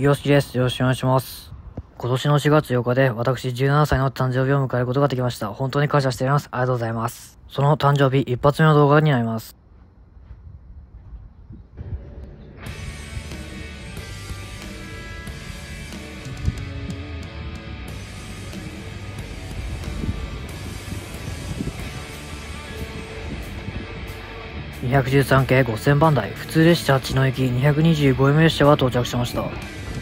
よしです。よろしくお願いします。今年の4月8日で私17歳の誕生日を迎えることができました。本当に感謝しております。ありがとうございます。その誕生日一発目の動画になります。213系5000番台普通列車茅野行き 225M 列車が到着しました。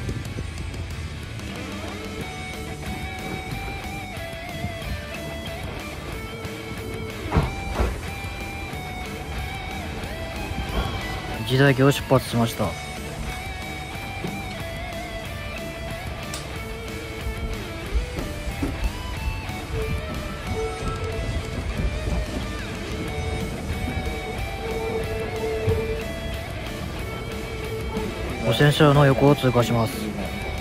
時代駅を出発しました。路線車両の横を通過します。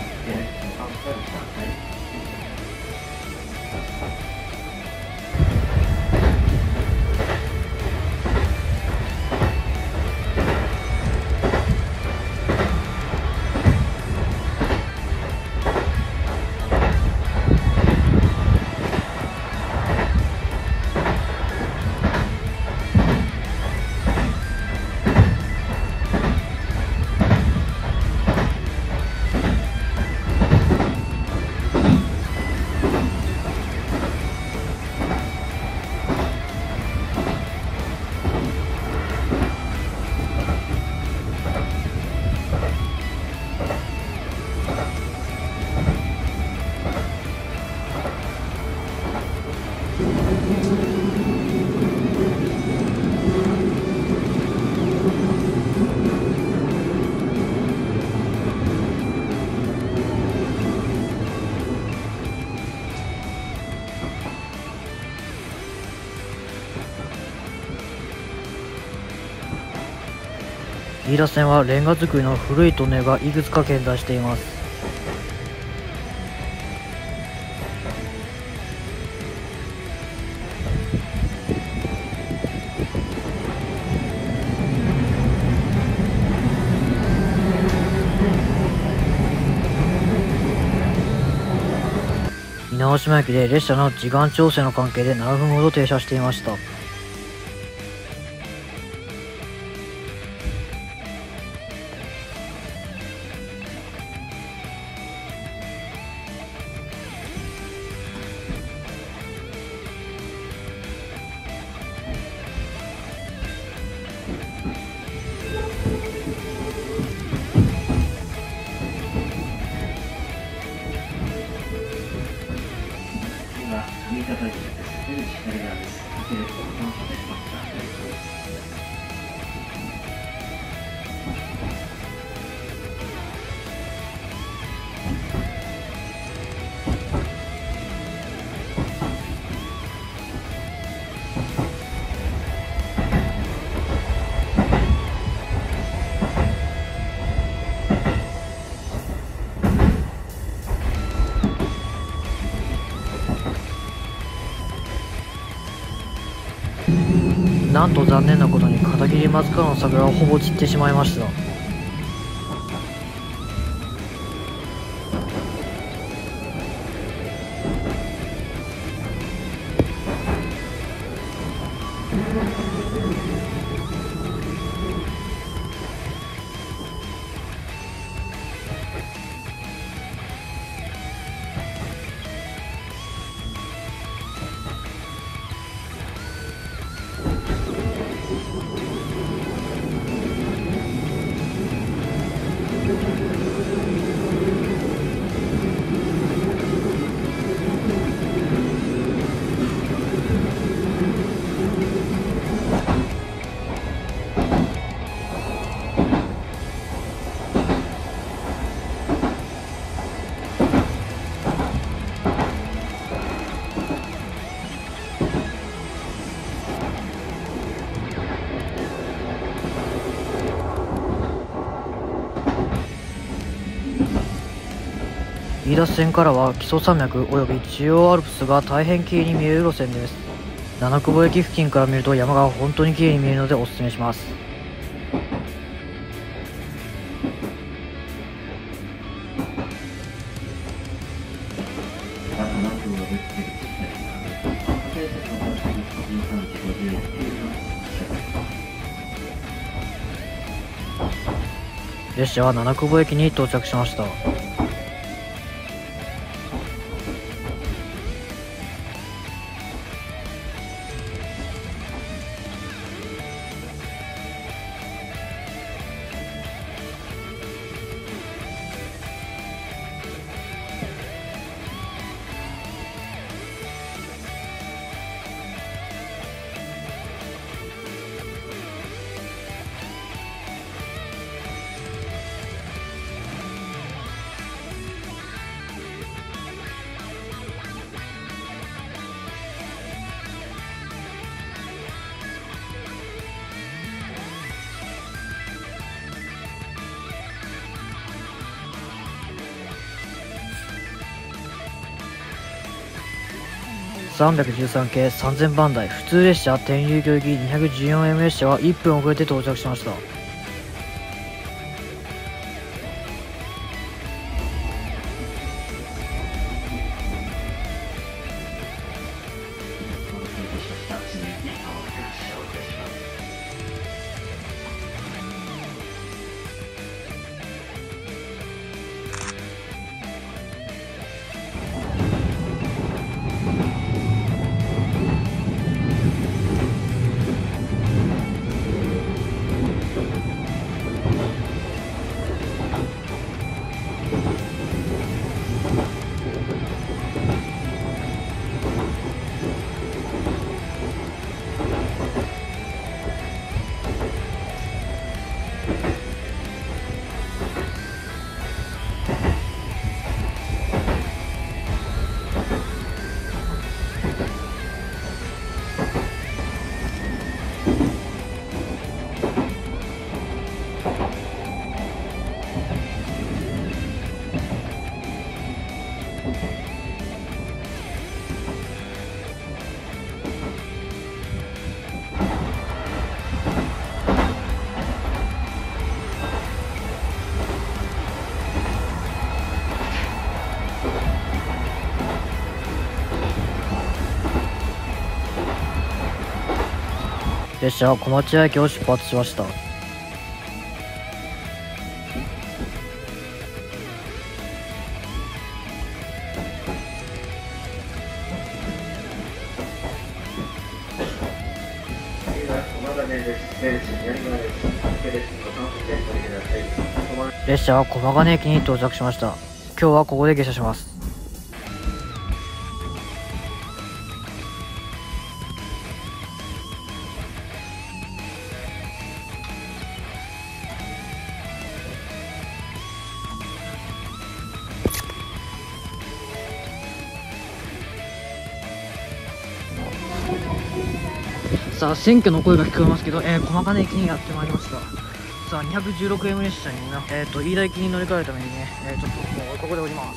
飯田線はレンガ造りの古いトンネルがいくつか見在しています。猪島駅で列車の時間調整の関係で7分ほど停車していました。 上方駅です。出口左側です。受けるところの方でまたありがとうございます。 なんと残念なことに片桐松川の桜はほぼ散ってしまいました。飯田線からは木曽山脈及び中央アルプスが大変綺麗に見える路線です。七久保駅付近から見ると山が本当に綺麗に見えるのでおすすめします。 がぶつける左側です。固定席の到着13時51分の列車は七久保駅に到着しました。313系3000番台普通列車天竜行き 214M 列車は1分遅れて到着しました。列車は小町屋駅を出発しました。列車は駒ヶ根駅に到着しました。今日はここで下車します。さあ、選挙の声が聞こえますけど、駒ヶ根駅にやってまいりました。さあ、216M 列車に飯田駅に乗り換えるためにね、ちょっともうここで降ります。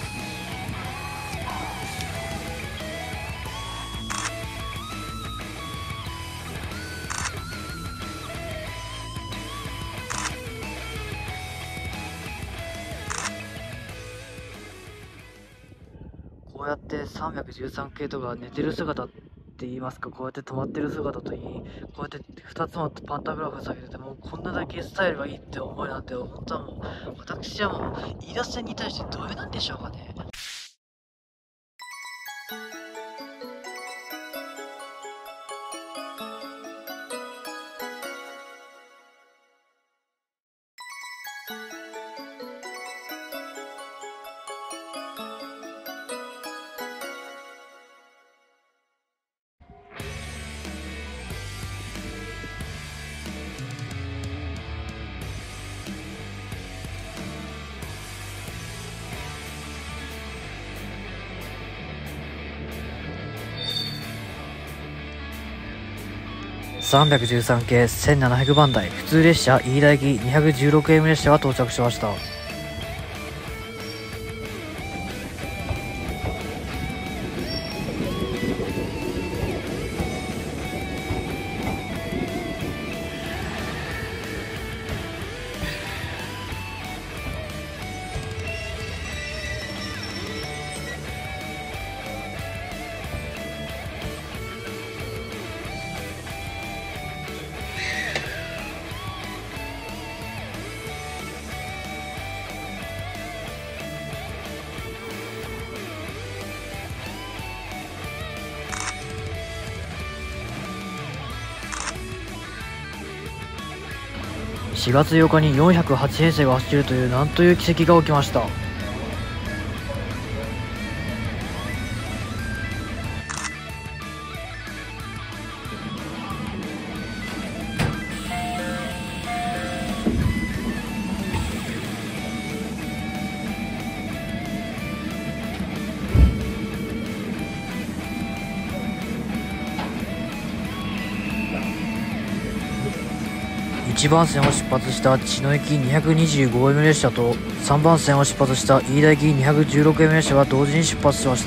こうやって313系とか寝てる姿って言いますか、こうやって止まってる姿といい、こうやって2つのパンタグラフ下げてても、こんなだけスタイルがいいって思いなんて、本当はもう、私はもう、飯田線に対してどうなんでしょうかね。313系1700番台普通列車飯田駅 216M 列車が到着しました。 4月8日に408編成が走るというなんという奇跡が起きました。1番線を出発した茅野行き 225M 列車と3番線を出発した飯田行き 216M 列車が同時に出発しました。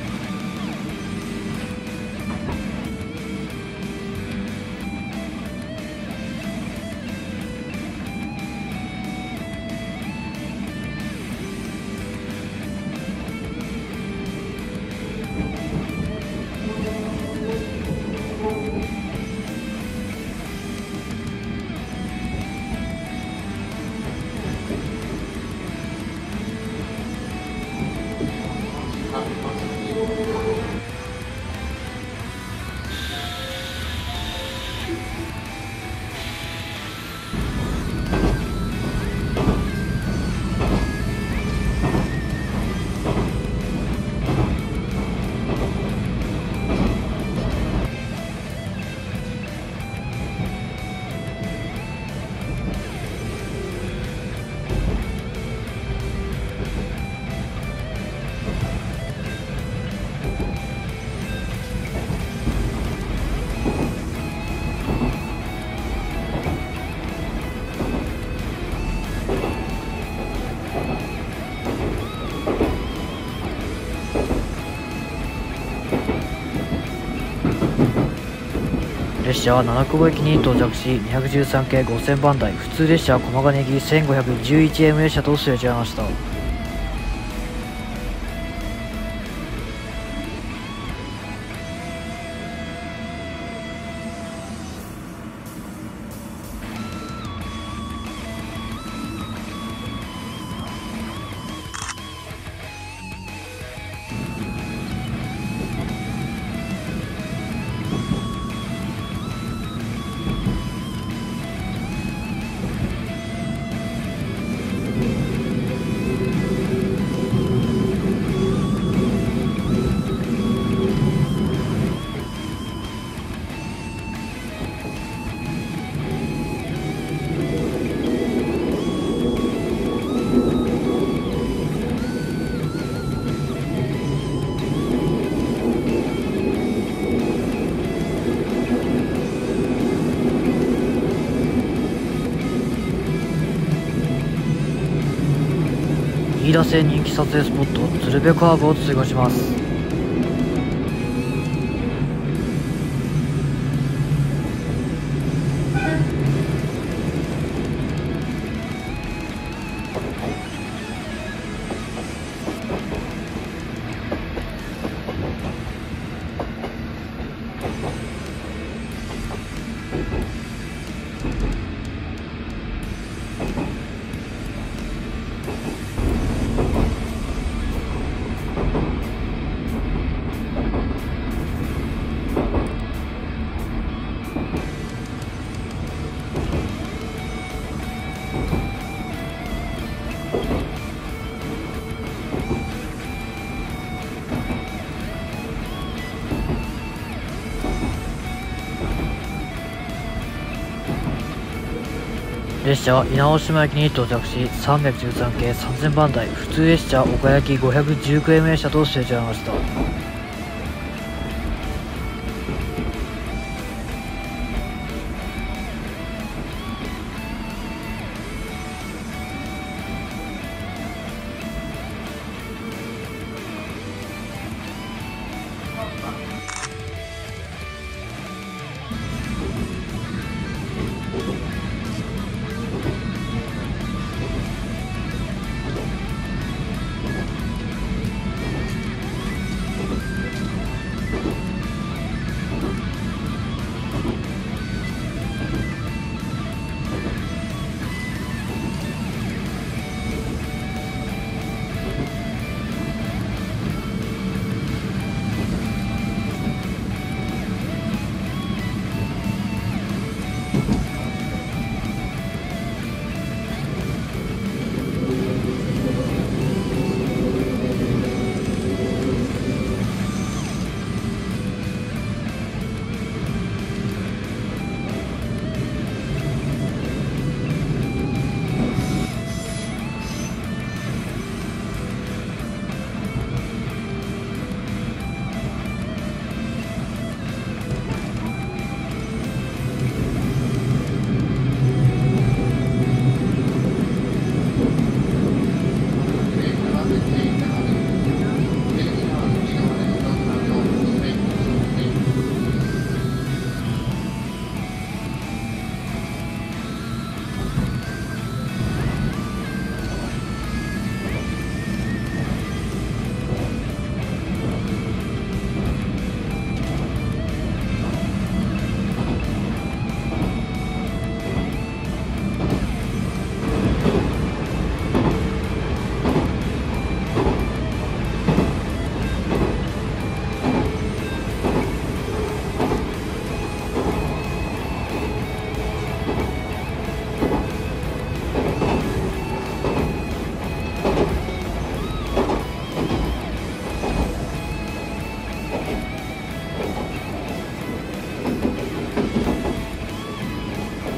列車は七久保駅に到着し、213系5000番台普通列車駒ヶ根行き 1511M 列車とすれ違いました。飯田線人気撮影スポット鶴瓶カーブを通過します。列車は稲尾島駅に到着し、313系3000番台普通列車岡焼 519M 列車とすれ違いました。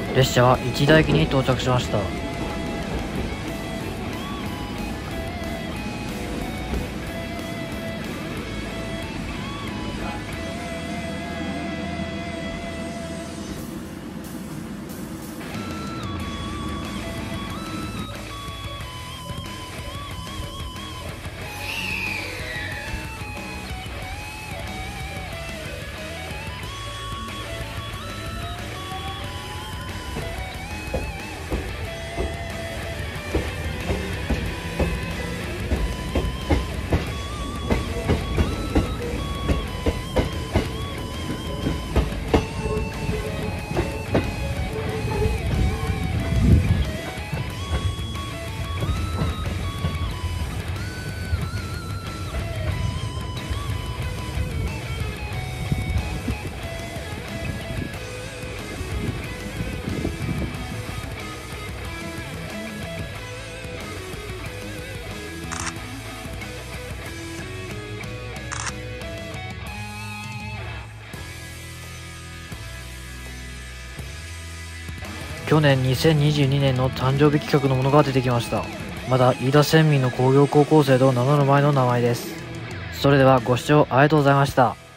列車は一田駅に到着しました。去年2022年の誕生日企画のものが出てきました。まだ飯田県民の工業高校生と名乗る前の名前です。それではご視聴ありがとうございました。